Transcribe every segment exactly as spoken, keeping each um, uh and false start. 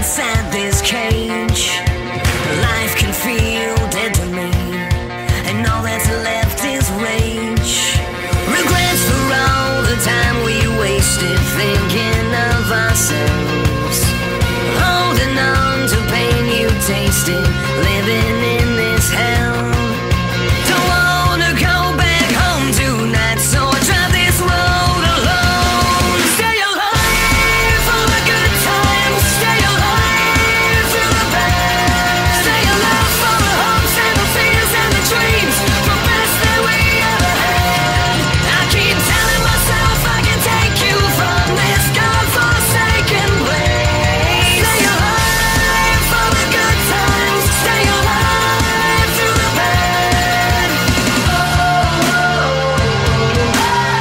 inside this cage. Life can feel dead to me, and all that's left is rage. Regrets for all the time we wasted thinking of ourselves, holding on to pain you tasted, living in this hell. Don't wanna go back home tonight, so I drive this road alone. Stay alive for the good times, stay alive through the bad, stay alive for the hopes and the fears and the dreams, the best that we ever had. I keep telling myself I can take you from this godforsaken place. Stay alive for the good times, stay alive through the bad. Oh, oh, oh,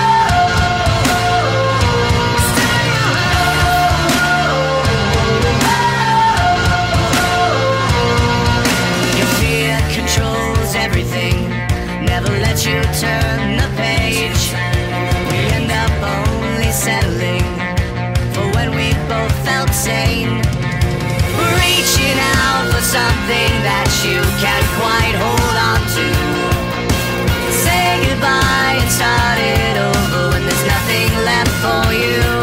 oh. Stay alive. Your fear controls everything, never let you turn the page. We end up only settling for when we both felt sane, reaching out for something that you can't quite hold on to. Say goodbye and start it over when there's nothing left for you.